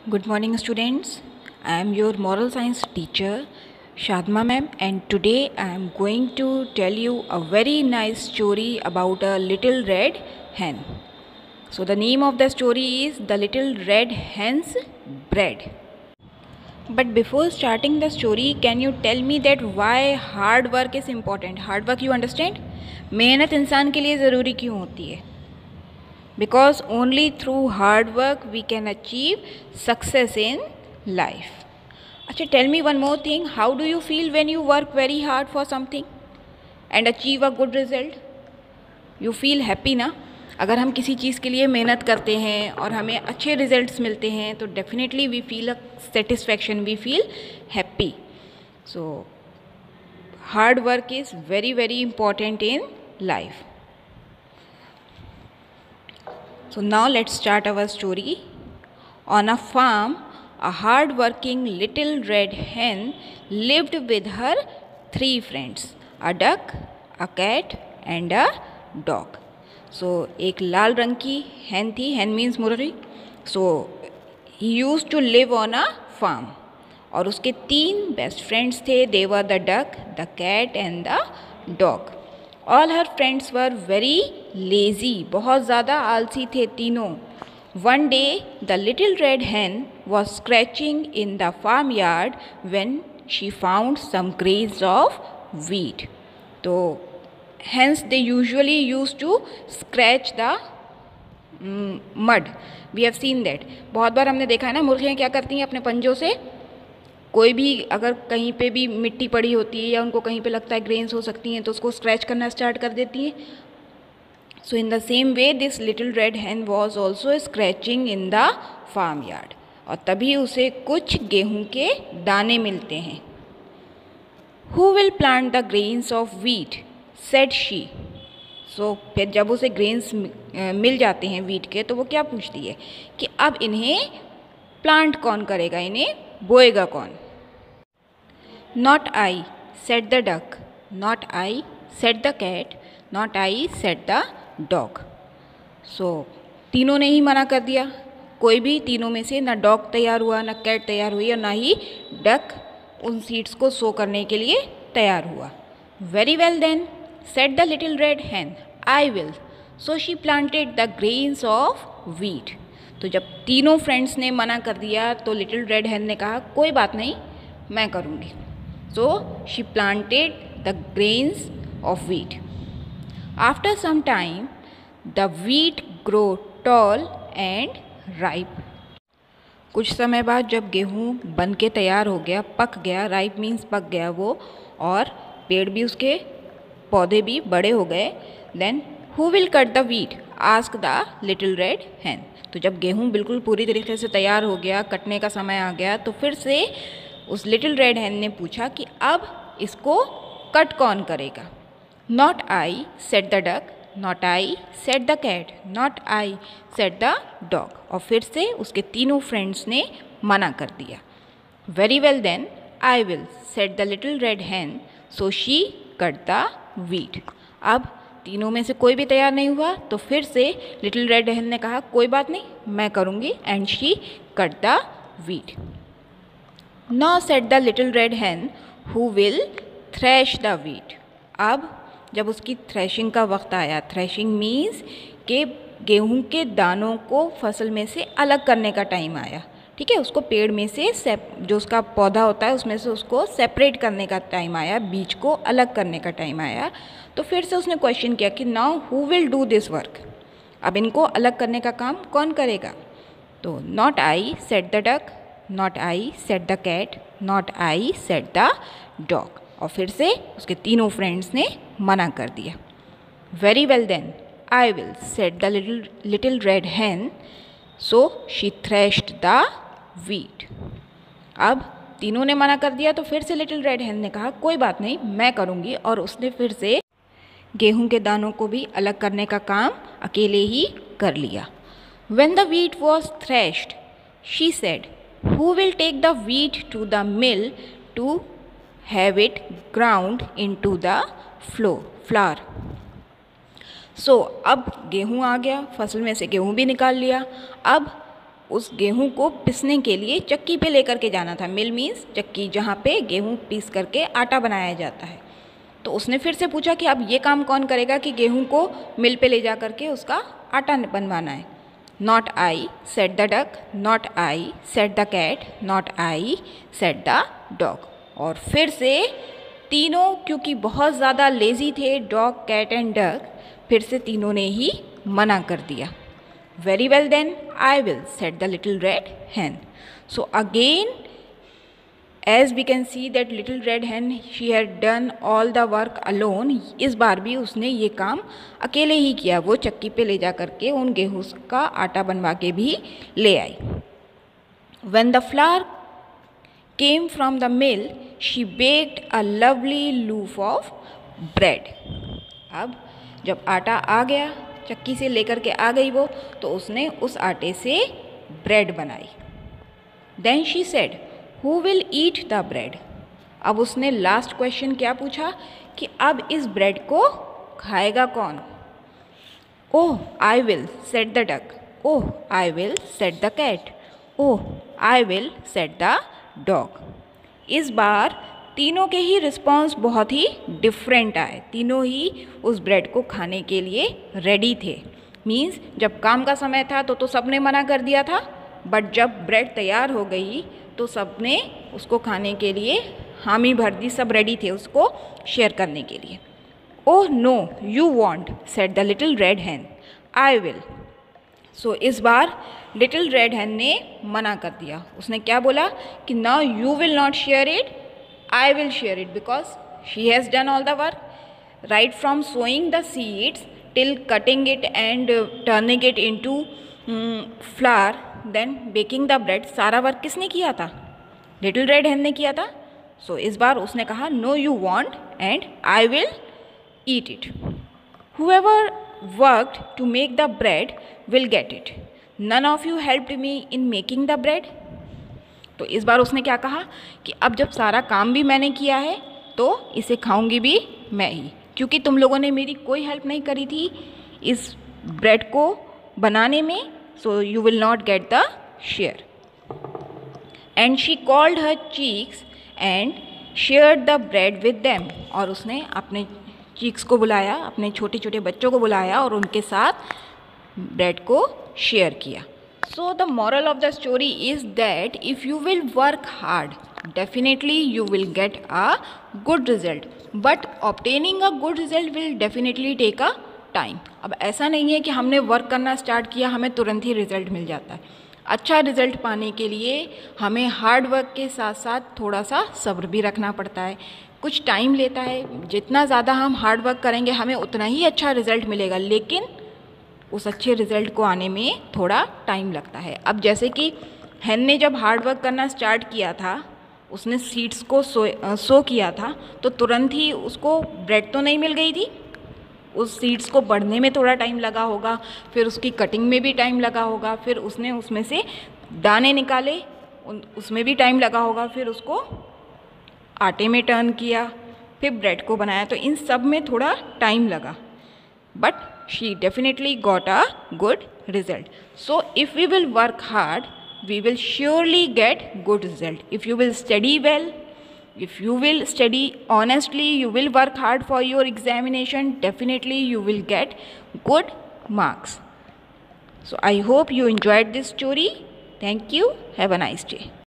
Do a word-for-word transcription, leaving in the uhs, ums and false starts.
Good morning, students. I am your moral science teacher, Shadma ma'am, and today I am going to tell you a very nice story about a little red hen. So, the name of the story is The Little Red Hen's Bread. But before starting the story, can you tell me that why hard work is important? Hard work, you understand? मेहनत इंसान के लिए ज़रूरी क्यों होती है? Because only through hard work we can achieve success in life. अच्छा, tell me one more thing. How do you feel when you work very hard for something and achieve a good result? You feel happy ना? अगर हम किसी चीज़ के लिए मेहनत करते हैं और हमें अच्छे रिजल्ट्स मिलते हैं तो definitely we feel a satisfaction, we feel happy. So hard work is very very important in life. So now let's start our story. On a farm, a hard-working little red hen lived with her three friends, a duck, a cat and a dog. So एक लाल रंग की hen थी, hen means मुर्गी. So he used to live on a farm. और उसके तीन best friends थे. They were the duck, the cat and the dog. All her friends were very lazy. बहुत ज़्यादा आलसी थे तीनों. One day, the little red hen was scratching in the farmyard when she found some grains of wheat. तो hence they usually used to scratch the mm, mud. We have seen that. बहुत बार हमने देखा है ना, मुर्गियाँ क्या करती हैं अपने पंजों से, कोई भी अगर कहीं पे भी मिट्टी पड़ी होती है या उनको कहीं पे लगता है ग्रेन्स हो सकती हैं तो उसको स्क्रैच करना स्टार्ट कर देती हैं. So in the same way this little red hen was also scratching in the farm yard. और तभी उसे कुछ गेहूं के दाने मिलते हैं. Who will plant the grains of wheat said she. So फिर जब उसे ग्रेन्स मिल जाते हैं वीट के तो वो क्या पूछती है कि अब इन्हें प्लांट कौन करेगा, इन्हें बोएगा कौन. Not I said the duck, not I said the cat, not I said the dog. So तीनों ने ही मना कर दिया. कोई भी तीनों में से ना डॉग तैयार हुआ, ना कैट तैयार हुई और ना ही डक उन सीड्स को सो करने के लिए तैयार हुआ. Very well then said the little red hen, I will. So she planted the grains of wheat. तो जब तीनों फ्रेंड्स ने मना कर दिया तो लिटिल रेड हैन ने कहा कोई बात नहीं, मैं करूँगी. So she planted the grains of wheat. After some time the wheat grow tall and ripe. कुछ समय बाद जब गेहूँ बन के तैयार हो गया, पक गया, राइप मीन्स पक गया वो, और पेड़ भी उसके पौधे भी बड़े हो गए, then who will cut the wheat ask the little red hen. तो जब गेहूँ बिल्कुल पूरी तरीके से तैयार हो गया, कटने का समय आ गया, तो फिर से उस लिटिल रेड हैन ने पूछा कि अब इसको कट कौन करेगा. Not I said the duck, not I said the cat, not I said the dog. और फिर से उसके तीनों फ्रेंड्स ने मना कर दिया. Very well then I will said the little red hen. So she cut the wheat. अब तीनों में से कोई भी तैयार नहीं हुआ तो फिर से लिटिल रेड हैन ने कहा कोई बात नहीं, मैं करूँगी, and she cut the wheat. Now said the little red hen who will thresh the wheat. अब जब उसकी थ्रेशिंग का वक्त आया, थ्रेशिंग मीन्स के गेहूं के दानों को फसल में से अलग करने का टाइम आया. ठीक है, उसको पेड़ में से सेप जो उसका पौधा होता है उसमें से उसको सेपरेट करने का टाइम आया, बीज को अलग करने का टाइम आया. तो फिर से उसने क्वेश्चन किया कि now who will do this work. अब इनको अलग करने का काम कौन करेगा. तो not I said the duck, not I said the cat, not I said the dog. और फिर से उसके तीनों फ्रेंड्स ने मना कर दिया. Very well then I will said the little little red hen. So she threshed the wheat. अब तीनों ने मना कर दिया तो फिर से लिटिल रेड हैन ने कहा कोई बात नहीं, मैं करूँगी, और उसने फिर से गेहूं के दानों को भी अलग करने का काम अकेले ही कर लिया. When the wheat was threshed, she said, who will take the wheat to the mill to have it ground into the flour. So so, अब गेहूँ आ गया, फसल में से गेहूँ भी निकाल लिया. अब उस गेहूं को पिसने के लिए चक्की पे लेकर के जाना था। मिल मीन्स चक्की, जहाँ पे गेहूं पीस करके आटा बनाया जाता है। तो उसने फिर से पूछा कि अब ये काम कौन करेगा कि गेहूं को मिल पे ले जा करके उसका आटा बनवाना है। Not I said the duck, not I said the cat, not I said the dog. और फिर से तीनों, क्योंकि बहुत ज़्यादा लेज़ी थे, डॉग, कैट एंड डक, फिर से तीनों ने ही मना कर दिया। Very well then, I will, said the little red hen. So again, as we can see that little red hen, she had done all the work alone. इस बार भी उसने ये काम अकेले ही किया। वो चक्की पे ले जा करके उन गेहूं का आटा बनवा के भी ले आई। When the flour came from the mill, she baked a lovely loaf of bread. अब जब आटा आ गया, चक्की से लेकर के आ गई वो, तो उसने उस आटे से ब्रेड बनाई। Then she said, who will eat the bread. अब उसने लास्ट क्वेश्चन क्या पूछा कि अब इस ब्रेड को खाएगा कौन। Oh I will, said the duck. Oh I will, said the cat. Oh I will, said the dog. इस बार तीनों के ही रिस्पॉन्स बहुत ही डिफरेंट आए। तीनों ही उस ब्रेड को खाने के लिए रेडी थे। मीन्स जब काम का समय था तो तो सबने मना कर दिया था, बट जब ब्रेड तैयार हो गई तो सबने उसको खाने के लिए हामी भर दी। सब रेडी थे उसको शेयर करने के लिए। Oh no you won't, said the little red hen. I will. So इस बार लिटिल रेड हैन ने मना कर दिया। उसने क्या बोला कि now you will not share it, I will share it, because she has done all the work, right from sowing the seeds till cutting it and uh, turning it into um, flour, then baking the bread. सारा work किसने किया था? Little red हैन ने किया था। सो so, इस बार उसने कहा no you won't and I will eat it. whoever worked to make the bread will get it. none of you helped me in making the bread. तो इस बार उसने क्या कहा कि अब जब सारा काम भी मैंने किया है तो इसे खाऊंगी भी मैं ही, क्योंकि तुम लोगों ने मेरी कोई हेल्प नहीं करी थी इस ब्रेड को बनाने में। So you will not get the share. And she called her chicks and shared the bread with them. और उसने अपने चीक्स को बुलाया, अपने छोटे छोटे बच्चों को बुलाया और उनके साथ ब्रेड को शेयर किया। So the moral of the story is that if you will work hard, definitely you will get a good result. But obtaining a good result will definitely take a time. अब ऐसा नहीं है कि हमने work करना start किया हमें तुरंत ही रिजल्ट मिल जाता है। अच्छा रिजल्ट पाने के लिए हमें हार्ड वर्क के साथ साथ थोड़ा सा सब्र भी रखना पड़ता है, कुछ टाइम लेता है। जितना ज़्यादा हम हार्ड वर्क करेंगे हमें उतना ही अच्छा रिजल्ट मिलेगा, लेकिन उस अच्छे रिज़ल्ट को आने में थोड़ा टाइम लगता है। अब जैसे कि हैन ने जब हार्ड वर्क करना स्टार्ट किया था, उसने सीड्स को सो सो किया था, तो तुरंत ही उसको ब्रेड तो नहीं मिल गई थी। उस सीड्स को बढ़ने में थोड़ा टाइम लगा होगा, फिर उसकी कटिंग में भी टाइम लगा होगा, फिर उसने उसमें से दाने निकाले, उसमें भी टाइम लगा होगा, फिर उसको आटे में टर्न किया, फिर ब्रेड को बनाया। तो इन सब में थोड़ा टाइम लगा, but she definitely got a good result. So if we will work hard, we will surely get good result. If you will study well, if you will study honestly, you will work hard for your examination, definitely you will get good marks. So I hope you enjoyed this story. Thank you. Have a nice day.